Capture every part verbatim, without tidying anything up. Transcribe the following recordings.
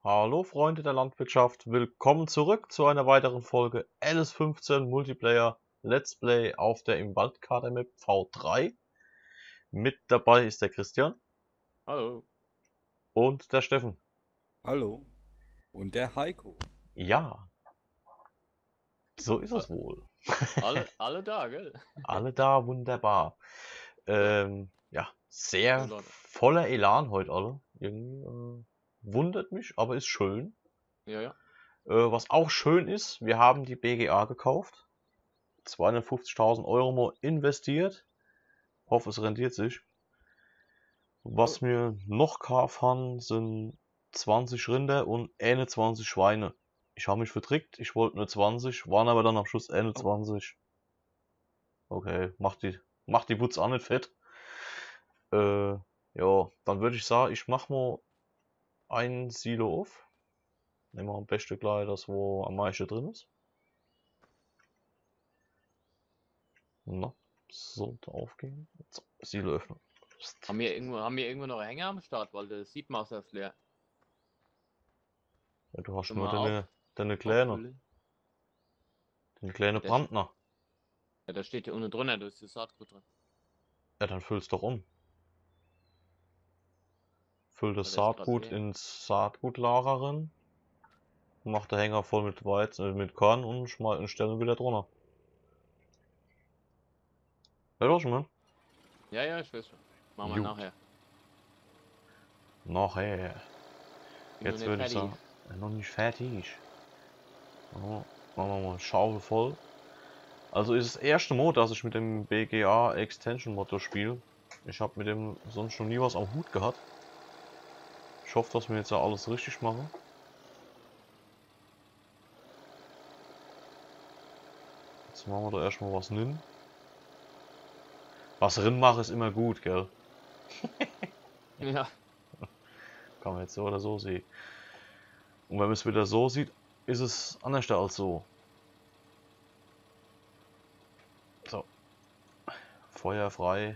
Hallo Freunde der Landwirtschaft, willkommen zurück zu einer weiteren Folge L S fünfzehn Multiplayer Let's Play auf der Im Waldkader Map V drei. Mit dabei ist der Christian Hallo. und der Steffen. Hallo. Und der Heiko. Ja, so ist A- es wohl. Alle, alle da, gell? Alle da, wunderbar. Ähm, ja, So, sehr Leute. voller Elan heute alle. Irgendwie äh, wundert mich, aber ist schön. Ja, ja. Äh, was auch schön ist, wir haben die B G A gekauft. zweihundertfünfzigtausend Euro mal investiert. Hoffe, es rentiert sich. Oh, Was wir noch gekauft haben, sind zwanzig Rinder und einundzwanzig Schweine. Ich habe mich vertrickt, ich wollte nur zwanzig, waren aber dann am Schluss oh. einundzwanzig. Okay, macht die, macht die Wutz auch nicht fett. Äh, ja, dann würde ich sagen, ich mache mal ein Silo auf. Nehmen wir am besten gleich das, wo am meisten drin ist. Na, sollte aufgehen. So, Silo öffnen. Haben wir irgendwo, haben wir irgendwo noch Hänger am Start, weil das sieht man aus das leer. Ja, du hast Schon nur mal deine, auf, deine kleine, auffüllen. deine kleine Der, sch- Brandner. ja, da steht hier unten drunter, da ist das Saatgut drin. Ja, dann füll's doch um. Füll das Weil das ist gerade Saatgut leer. ins Saatgutlager rein, mach den Hänger voll mit Weizen, äh, mit Korn und schmeiß und stell ihn wieder drunter. Ja, doch schon, man. Ja, ja, ich weiß schon. Machen wir Gut. nachher. Nachher. Bin noch Jetzt nicht würde ich fertig. sagen, äh, noch nicht fertig. Ja, machen wir mal Schaufel voll. Also ist das erste Mod, dass ich mit dem B G A Extension Motor spiele. Ich habe mit dem sonst schon nie was am Hut gehabt. Ich hoffe, dass wir jetzt ja alles richtig machen. Jetzt machen wir da erstmal was nin. Was rin mache ist immer gut, gell? Ja, Kann man jetzt so oder so sehen. Und wenn man es wieder so sieht, ist es anders als so. So. Feuer frei.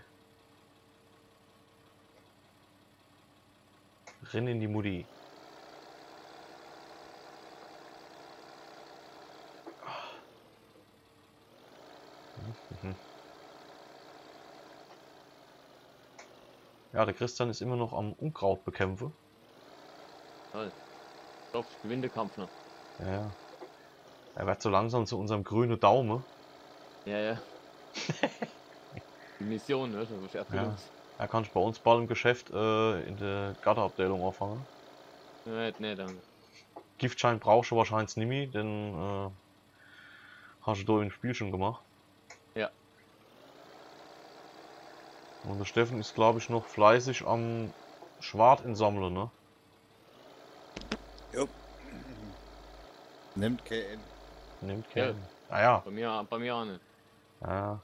Renn in die Mutti. Mhm. Ja, der Christian ist immer noch am Unkraut bekämpfen. toll. Ich hoffe, ich gewinne den Kampf noch. Ja, ja. Er wird so langsam zu unserem grünen Daumen. Ja, ja. Die Mission, ne? Das muss erfüllen. Ja. Er kann bei uns bald im Geschäft äh, in der Gatterabteilung anfangen. Ja. Nee, danke. Giftschein brauchst du wahrscheinlich nicht mehr, denn äh, hast du da im Spiel schon gemacht. Ja. Und der Steffen ist, glaube ich, noch fleißig am Schwart insammeln, ne? Jo. Nimmt K N. Nimmt Ja. keinen. Ah ja. Bei mir, bei mir auch nicht. Ja.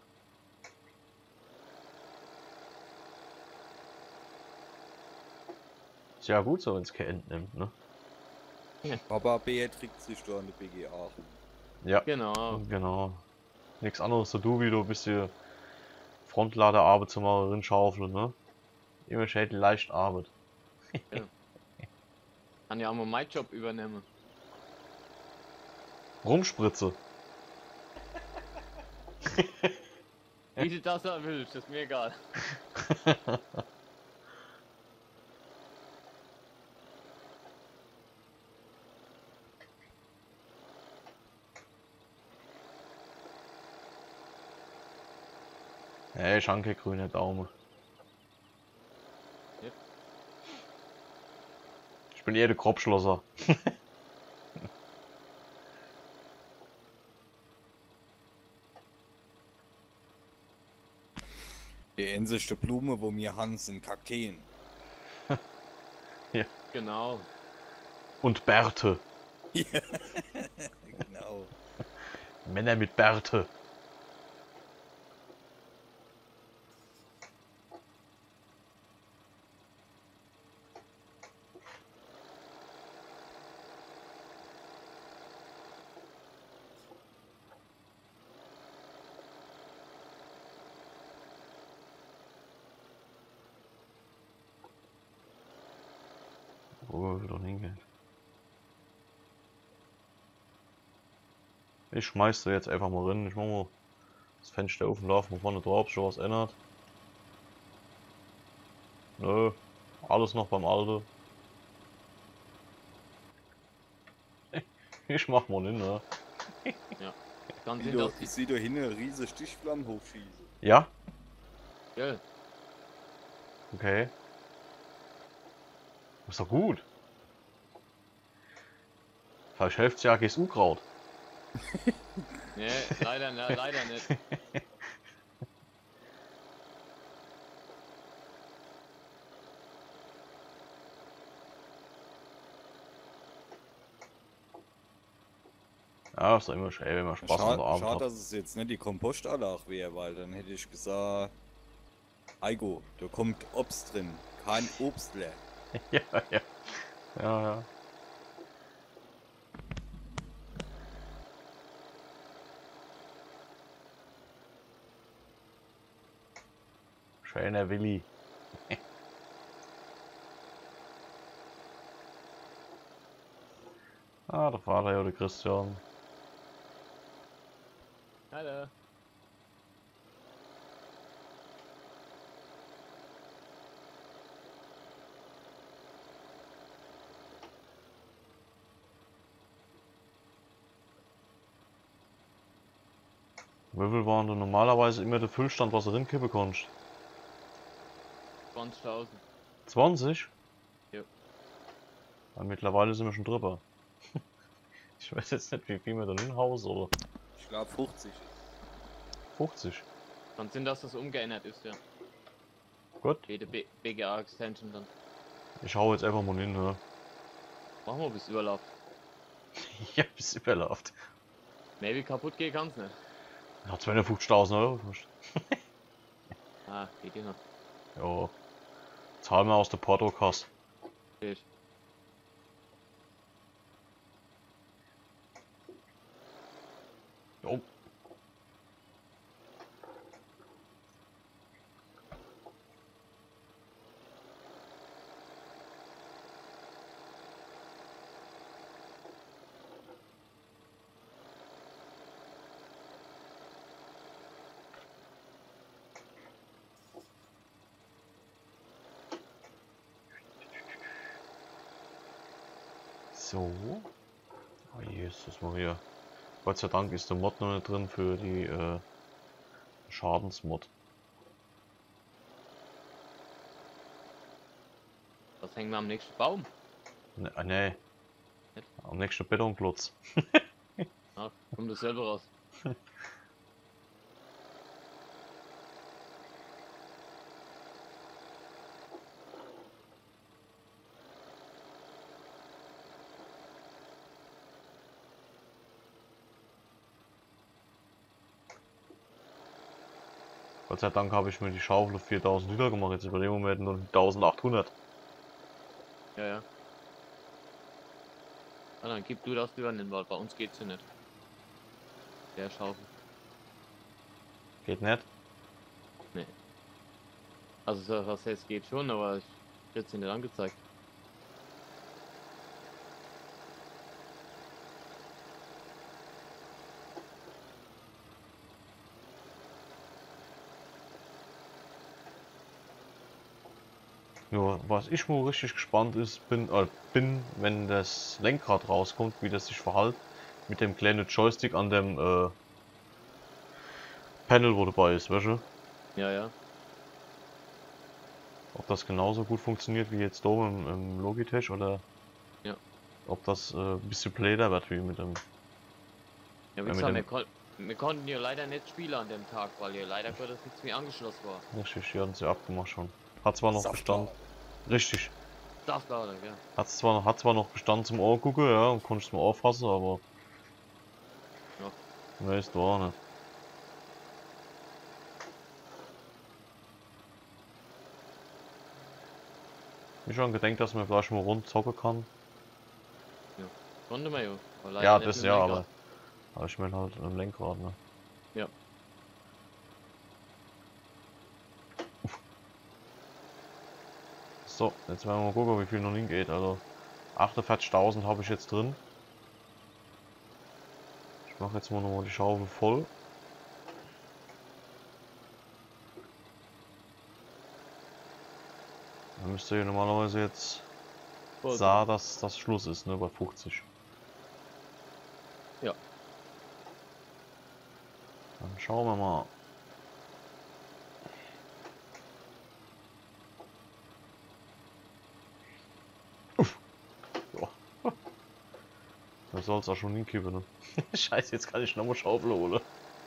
Ist ja gut so, wenn es kein End nimmt, ne? Papa beerträgt sich da an der B G A. Ja, Genau. genau. Nichts anderes zu du, wie du ein bisschen Frontladerarbeit zum mal rinschaufeln, ne? Immer schön leicht Arbeit. Kann ja auch mal meinen Job übernehmen. Rumspritze. Wie du das auch willst, ist mir egal. Hey, Schanke, grüner Daumen. Yep. Ich bin eher der Kropfschlosser. Die einzige Blume, wo mir Hans sind Kakteen. Genau. Und Bärte. Ja, genau. Männer mit Bärte. Wo wir wieder hingehen. Ich schmeiß da jetzt einfach mal rein. Ich mach mal das Fenster offen, laufen mal vorne drauf, schon was ändert. Nö, alles noch beim Alten. Ich mach mal hin, ne? Kann Ich sehen, dass die. sehe da hinten eine riesige Stichflamme hochschießen. Ja? Ja, Okay. Ist doch gut. Vielleicht hilft's ja gegen Unkraut. nee, leider, ne, leider nicht. Ja, ist doch immer schön, wenn man Spaß an der Schade, Abend schade, hat. dass es jetzt nicht die Kompostanlage wäre, weil dann hätte ich gesagt, Eigo, da kommt Obst drin, kein Obstle. Ja, ja. Ja, ja. Schöner Willi. Ah, der Vater ja, der Christian. Hallo. Wie viel waren du normalerweise immer der Füllstand, was du rinkippen konntest? zwanzigtausend. zwanzig? Ja. Ja, mittlerweile sind wir schon drüber. Ich weiß jetzt nicht, wie viel wir dann hinhaus oder Ich glaube fünfzig. fünfzig. Kann sehen, dass das umgeändert ist, ja. Gut. Jede B G A-Extension dann. Ich hau jetzt einfach mal hin, ne? Machen wir bis Überlauf. Ja, bis überläuft. Maybe kaputt gehen kann's nicht. Ja, zweihundertfünfzigtausend Euro kostet. Ah, geht ja noch. Jo. Zahlen wir aus der Portokasse. Geht. Jo. So. Oh Jesus Maria. Gott sei Dank ist der Mod noch nicht drin für die äh, Schadensmod. Was hängen wir am nächsten Baum? Ne, äh, nee. Nicht? Am nächsten Betonklotz. Ah, kommt das selber raus. Gott sei Dank habe ich mir die Schaufel auf viertausend Liter gemacht. Jetzt über dem Moment nur eintausendachthundert. Ja, ja. Ah, dann gib du das übernehmen, weil bei uns geht's ja nicht. Der Schaufel. Geht nicht? Also, so, was heißt, geht schon, aber ich krieg's nicht angezeigt. Nur was ich mal richtig gespannt ist, bin, äh, bin, wenn das Lenkrad rauskommt, wie das sich verhält mit dem kleinen Joystick an dem äh, Panel, wo dabei ist, weißt du? Ja, ja. Ob das genauso gut funktioniert wie jetzt oben im, im Logitech oder Ja. ob das äh, ein bisschen bläder wird wie mit dem. Ja, wie Ja, mit gesagt, dem- wir, kon wir konnten ja leider nicht spielen an dem Tag, weil ja leider Gottes nichts mehr angeschlossen war. Richtig, die hatten sie abgemacht schon. Hat zwar noch Bestand. Richtig. Das leider, ja. Hat zwar noch, hat zwar noch Bestand zum Ohr gucken, ja, und konntest mal auffassen, aber. Ja. Ne, ist war nicht. Ich schon gedenkt, dass man gleich mal rund zocken kann. Konnte man ja. aber leider Ja, nicht das mit dem ja, Lenkrad. aber. Aber ich meine halt im Lenkrad, ne? Ja. So, jetzt werden wir mal gucken, wie viel noch hingeht. Also achtundvierzigtausend habe ich jetzt drin. Ich mache jetzt mal nochmal die Schaufel voll. Dann müsste ihr normalerweise jetzt Voll sagen, dass das Schluss ist, ne, bei fünfzig. Ja. Dann schauen wir mal. Uff. Ja. Das soll es auch schon hinkippen, ne? Scheiße, jetzt kann ich nochmal Schaufel holen.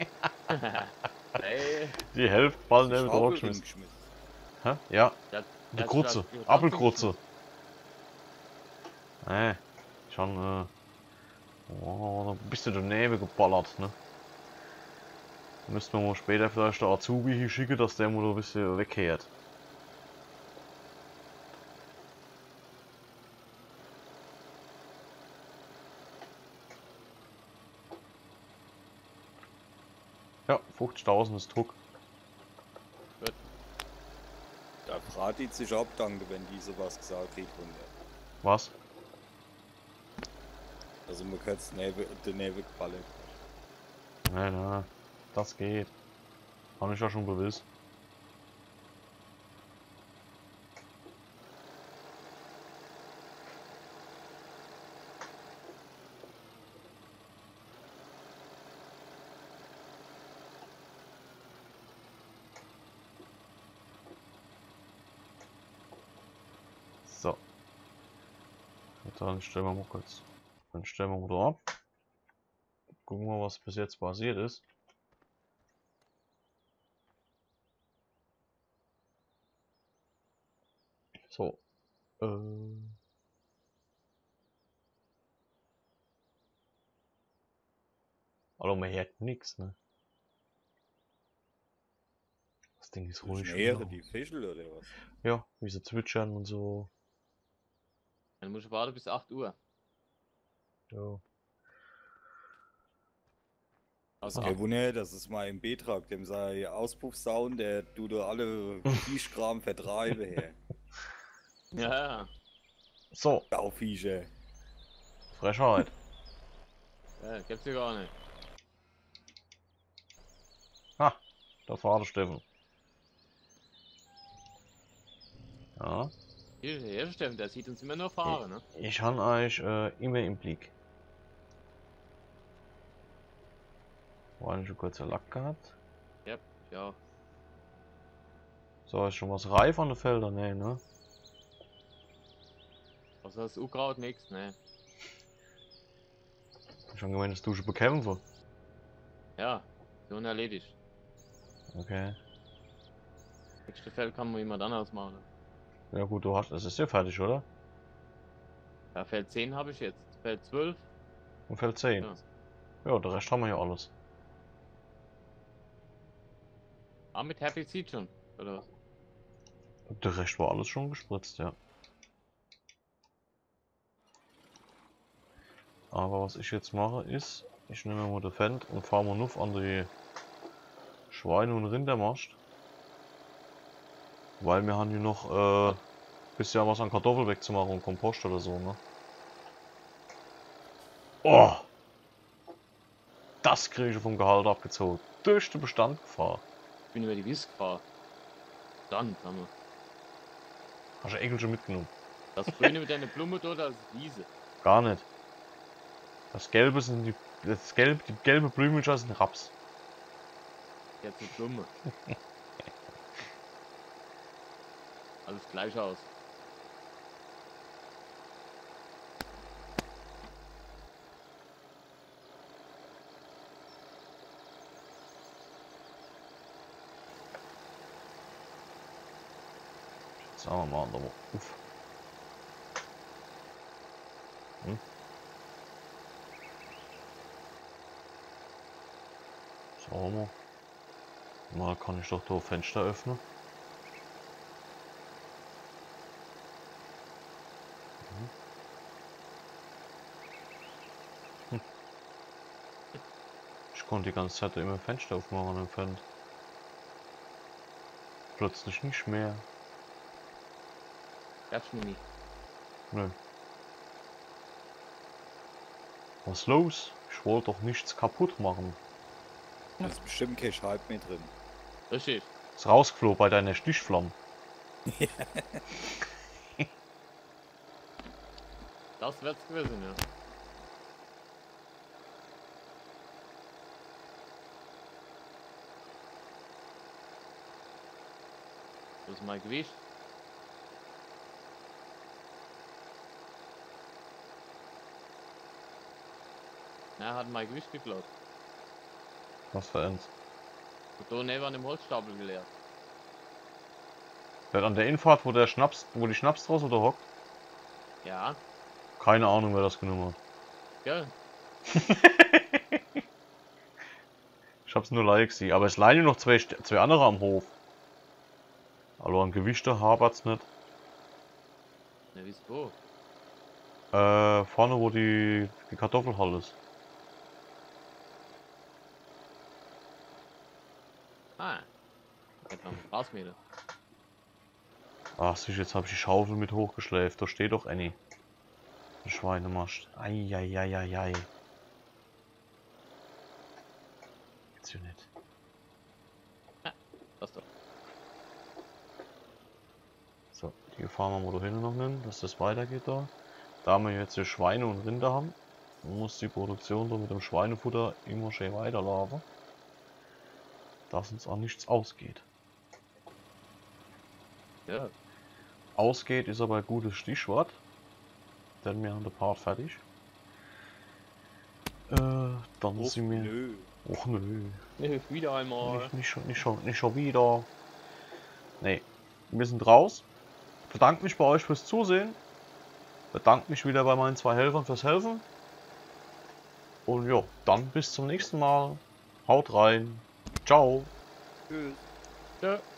Ey, Die Hälfte bald Die nicht Schaufel draufgeschmissen. hingeschmissen. Hä? Ja, das, die das Krutze. hat- ja, Apfelkrutze. Nee, schon, äh. Oh, da bist du daneben geballert, ne? Müssten wir mal später vielleicht der Azubi hier schicken, dass der mal ein bisschen wegkehrt. Ja, fünfzigtausend ist Druck. Da fragt die sich abdanke, wenn die sowas gesagt kriegt. Und, Was? also man kann es den Nebel gefallen. Nein, nein, das geht. Habe ich ja schon gewiss. So. Und dann stellen wir mal kurz. Dann stellen wir mal da ab. Gucken wir, was bis jetzt passiert ist. So. Äh. Also man hört nix, ne? Das Ding ist ruhig. Schnäre die Fischel oder was? Ja, wie sie zwitschern und so. Dann muss ich warten bis acht Uhr. Ja. Das Also ist kein Wunder, das ist mal im Betrag, dem sei Auspuffsound, der tut da alle Viechkram vertreiben her. ja, So, Sauviecher. Frechheit. ja, gibt's ja gar nicht. Ha, da fahrt der Steffen. Ja. Hier, hier Steffen, der sieht uns immer nur fahren, ne? Ich habe euch äh, immer im Blick. War nicht schon kurz der Lack gehabt? Ja, ja. So, ist schon was reif an den Feldern? Nee, ne? Also das Unkraut nix, ne? Ich habe gemeint, das Dusche bekämpfen. Ja, schon erledigt. Okay. Nächste Feld kann man jemand anders machen. Ja gut, du hast, es ist ja fertig, oder? Ja, Feld zehn habe ich jetzt. Feld zwölf. Und Feld zehn. Ja. Ja, der Rest haben wir ja alles. Ah, mit Herbizid schon, oder was? Der Rest war alles schon gespritzt, ja. Aber was ich jetzt mache ist, ich nehme mal den Fendt und fahre mal nur an die Schweine- und Rindermast. Weil wir haben hier noch äh, bisschen was an Kartoffel wegzumachen und Kompost oder so, ne? Oh! Das kriege ich vom Gehalt abgezogen. Durch den Bestand gefahren. Ich bin über die Wies gefahren. Dann, haben wir. Hast du Ekel schon mitgenommen? Das Grüne mit deiner Blume dort als Wiese. Gar nicht. Das Gelbe sind die. Das Gelb, die gelbe Blümchen sind Raps. Jetzt eine Blume. Alles gleich aus. Sagen wir mal, aber uff. Hm? Schauen wir mal. Mal kann ich doch da Fenster öffnen. Mhm. Hm. Ich konnte die ganze Zeit immer Fenster aufmachen im Fenster. Plötzlich nicht mehr. Darfst du nicht. Nö. Was los? Ich wollte doch nichts kaputt machen. Da ist bestimmt kein Schalb mehr drin. Richtig. Ist rausgeflogen bei deiner Stichflamme. Das wird's gewesen, ja. Das ist mein Gewicht. Er hat mein Gewicht geklaut. Was für eins? Und da neben an dem Holzstapel geleert. Der hat an der Infahrt, wo der Schnaps, wo die Schnapsdrossel da hockt. Ja, Keine Ahnung, wer das genommen hat. gell? Ich hab's nur like gesehen. Aber es leihen noch zwei, St- zwei andere am Hof. Also an Gewichte hapert's nicht. Ne, wieso? Äh, vorne wo die, die Kartoffelhalle ist. Ah. Jetzt haben wir Grasmähle. Ach sicher, jetzt habe ich die Schaufel mit hochgeschleift. Da steht doch Annie. Ein Schweinemast. Eieieiei. Gibt's hier nicht. Das doch. So, die fahren wir mal da hinten noch hin, dass das weitergeht da. Da wir jetzt hier Schweine und Rinder haben, muss die Produktion da mit dem Schweinefutter immer schön weiterlaufen. Dass uns auch nichts ausgeht. Ja. Ausgeht ist aber ein gutes Stichwort. Denn wir haben den Part fertig. Äh, dann Och, sind wir. nö. Och nö. Ne, wieder einmal. Nicht, nicht, schon, nicht, schon, nicht schon wieder. Nee. Wir sind raus. Bedanke mich bei euch fürs Zusehen. Bedanke mich wieder bei meinen zwei Helfern fürs Helfen. Und ja, dann bis zum nächsten Mal. Haut rein. Ciao. Tschüss. Ja.